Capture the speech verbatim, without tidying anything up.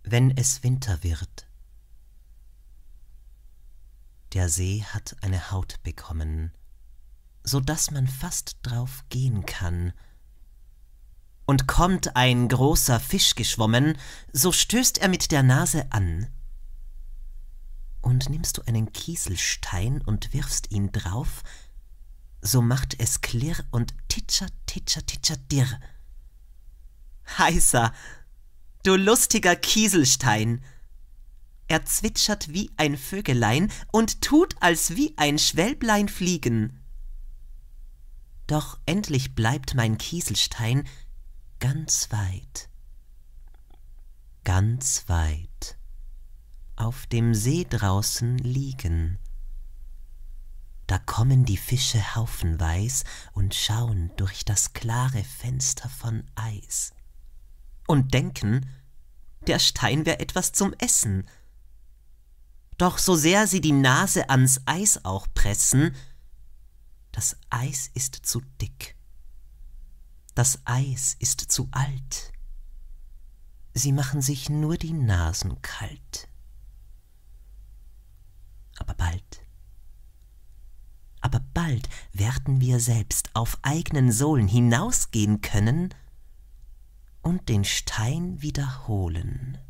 Wenn es Winter wird. Der See hat eine Haut bekommen, so dass man fast drauf gehen kann. Und kommt ein großer Fisch geschwommen, so stößt er mit der Nase an. Und nimmst du einen Kieselstein und wirfst ihn drauf, so macht es klirr und titscher, titscher, titscher, dirr. Heißa, du lustiger Kieselstein! Er zwitschert wie ein Vögelein und tut, als wie ein Schwälblein fliegen. Doch endlich bleibt mein Kieselstein ganz weit, ganz weit auf dem See draußen liegen. Da kommen die Fische haufenweis und schauen durch das klare Fenster von Eis und denken, der Stein wär etwas zum Essen. Doch so sehr sie die Nase ans Eis auch pressen, das Eis ist zu dick, das Eis ist zu alt. Sie machen sich nur die Nasen kalt. Aber bald, aber bald werden wir selbst auf eigenen Sohlen hinausgehen können und den Stein wiederholen.